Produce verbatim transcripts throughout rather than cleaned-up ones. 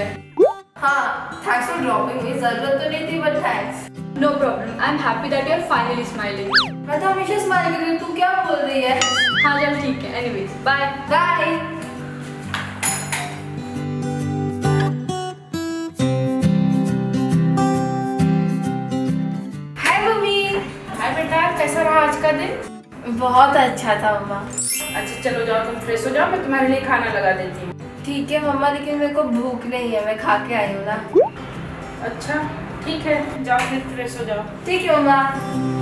हाँ, thanks for dropping me. जरूरत तो नहीं थी but thanks. No problem. I am happy that you are finally smiling. मैं तो हमेशा स्माइल कर रही हूँ, तू क्या बोल रही है? हाँ चल ठीक है। Anyways bye bye. Hi mummy. Hi बेटा, कैसा रहा आज का दिन? बहुत अच्छा था मम्मा। अच्छा चलो जाओ, तुम फ्रेश हो जाओ, मैं तुम्हारे लिए खाना लगा देती हूँ। ठीक है मम्मा, लेकिन मेरे को भूख नहीं है, मैं खा के आई हूँ ना। अच्छा ठीक है, जाओ फिर फ्रेश हो जाओ। ठीक है मम्मा।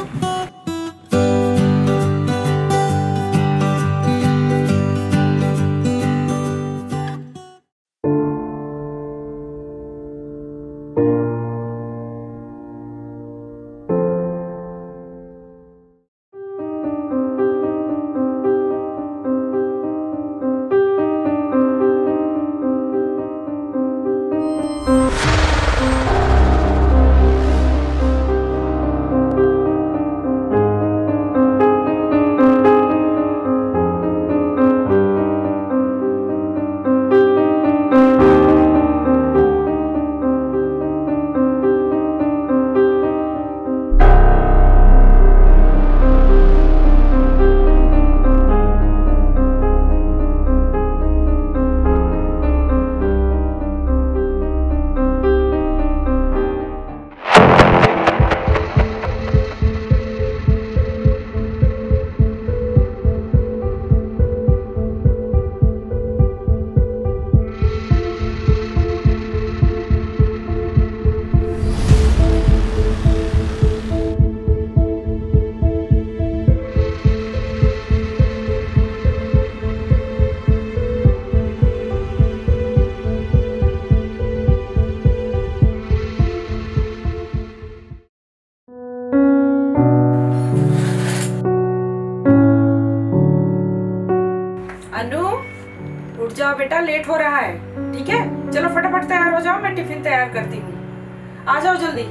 अनु उठ जाओ बेटा, लेट हो रहा है। ठीक है चलो फटाफट तैयार हो जाओ, मैं टिफिन तैयार करती हूँ। आ जाओ जल्दी।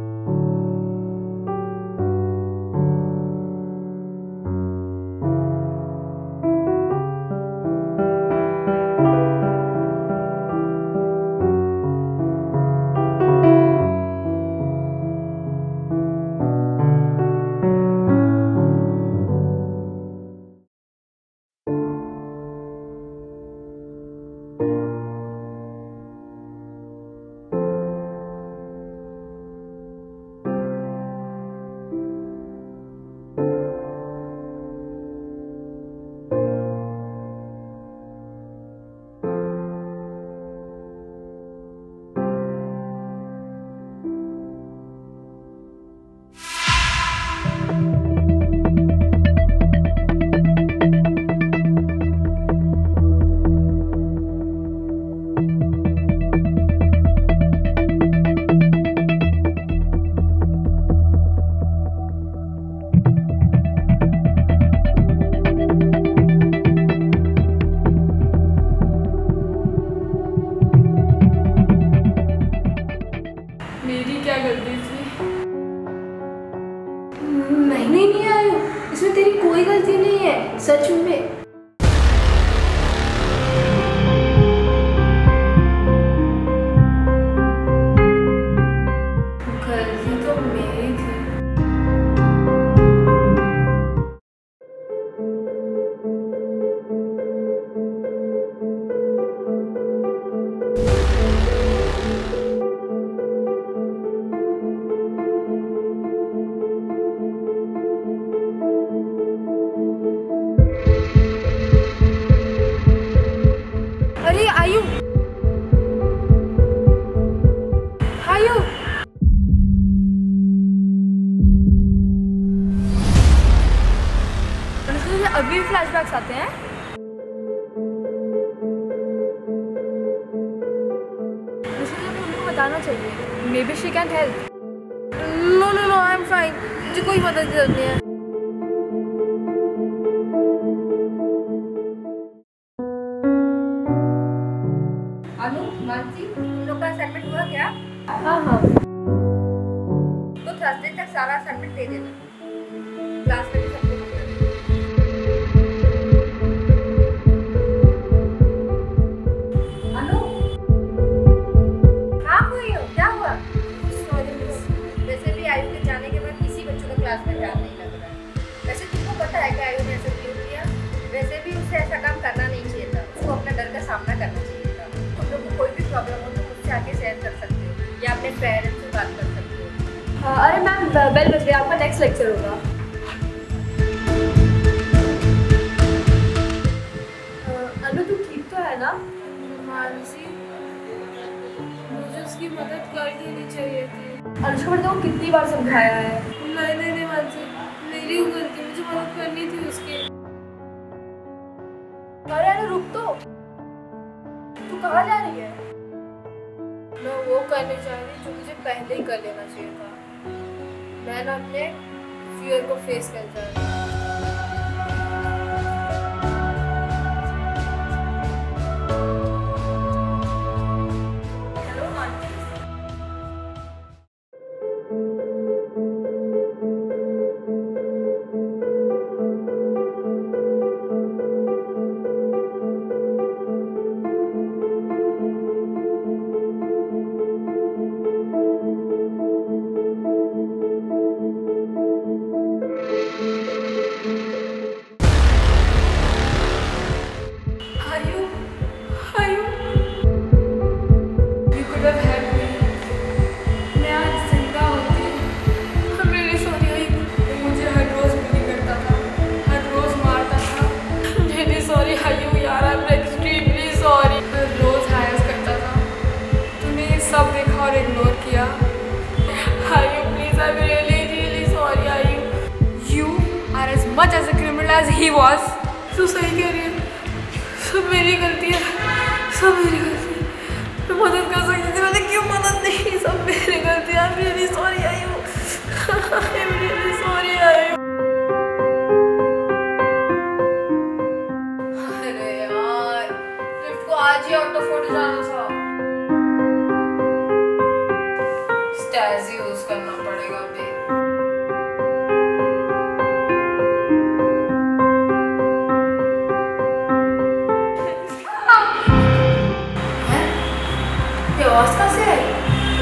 सच में गलती तो मेरी थी। अरे आयु, आयु, मुझे अभी फ्लैशबैक्स आते हैं। मुझे तो उनको बताना चाहिए। Maybe she can help. No no no, I am fine. मुझे कोई मदद की जरूरत नहीं है। अनु, मानसी, तुम लोग का असाइनमेंट हुआ क्या? हाँ हाँ। तो थर्सडे तक सारा असाइनमेंट दे देना। क्लास में भी सबको बता देना। अनु, बेल बज गया, आपका नेक्स्ट लेक्चर होगा। अनु तू ठीक तो है ना? मानसी, मुझे उसकी मदद कर देनी चाहिए थी। अनुष्का मैंने तुमको कितनी बार समझाया है। नहीं नहीं नहीं मानसी, मेरी गलती, मुझे मदद करनी थी उसकी। अरे अनु रुक तो, तू कहाँ जा रही है? मैं वो करने चाह रही जो मुझे पहले ही कर लेना चाहिए था। मैं ना अपने फियर को फेस कर जा रही हूँ। Much as a criminal as he was. तू सही कह रही है, सब मेरी गलती है, सब मेरी गलती है। मैं मदद कर सकती थी, मैंने क्यों मदद नहीं की? सब मेरी गलती है। I'm really sorry आयु, I'm really sorry आयु। अरे यार, लिफ्ट को आज ही आउट ऑफ फोर्टी जाना था। स्टैज़ यूज करना पड़ेगा अभी। आवाज कहाँ से आई?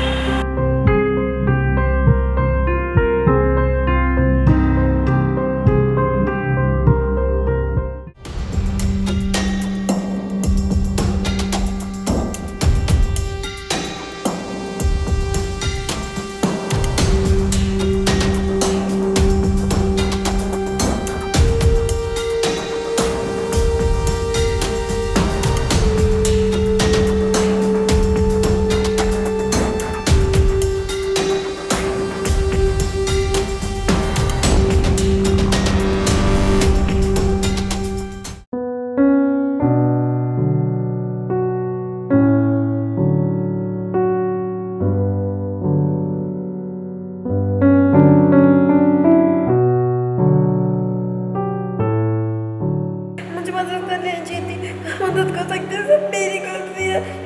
मदद करनी चाहिए थी, मदद कर सकते हैं, सब मेरी गलती है।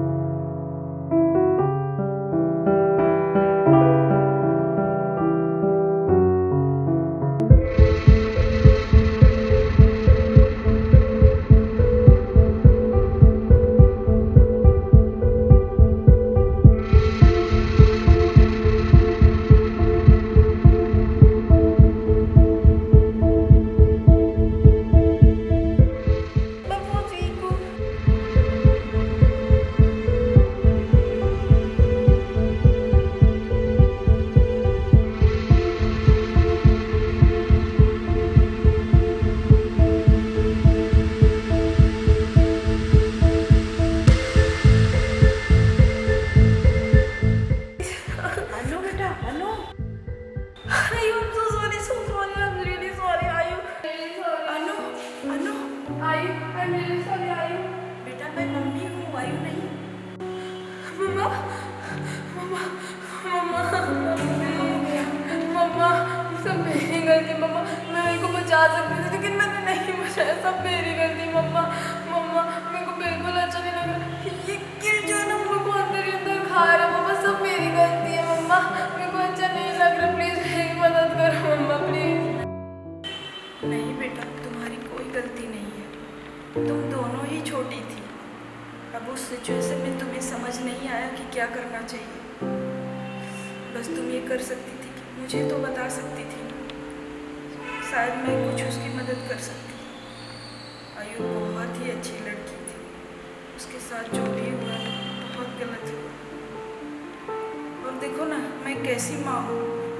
बचा सकती थी, लेकिन मैंने नहीं बचाया, सब मेरी गलती। मम्मा मम्मा मेरे को बिल्कुल अच्छा नहीं लग रहा, ये कील जो है ना मेरे को अंदर ही अंदर खा रहा है। मम्मा सब मेरी गलती है, मम्मा मेरे को अच्छा नहीं लग रहा, प्लीज़ मेरी मदद करो मम्मा प्लीज़। नहीं बेटा, तुम्हारी कोई गलती नहीं है, तुम दोनों ही छोटी थी। अब उस सिचुएशन में तुम्हें समझ नहीं आया कि क्या करना चाहिए। बस तुम ये कर सकती थी कि मुझे तो बता सकती थी, शायद मैं कुछ उसकी मदद कर सकती। आयु बहुत ही अच्छी लड़की थी, उसके साथ जो भी हुआ बहुत गलत हुआ। और देखो ना मैं कैसी माँ हूँ,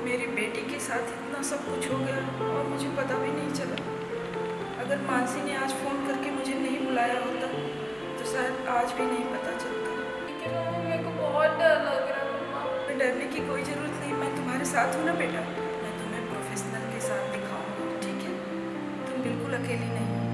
मेरी बेटी के साथ इतना सब कुछ हो गया और मुझे पता भी नहीं चला। अगर मानसी ने आज फ़ोन करके मुझे नहीं बुलाया होता तो शायद आज भी नहीं पता चलता। लेकिन मम्मा मेरे को बहुत डर लग रहा है मम्मा। डरने की कोई ज़रूरत नहीं, मैं तुम्हारे साथ हूँ ना बेटा। मैं तुम्हें प्रोफेशनल के साथ दिखाऊंगा, ठीक है? तुम बिल्कुल अकेली नहीं हो।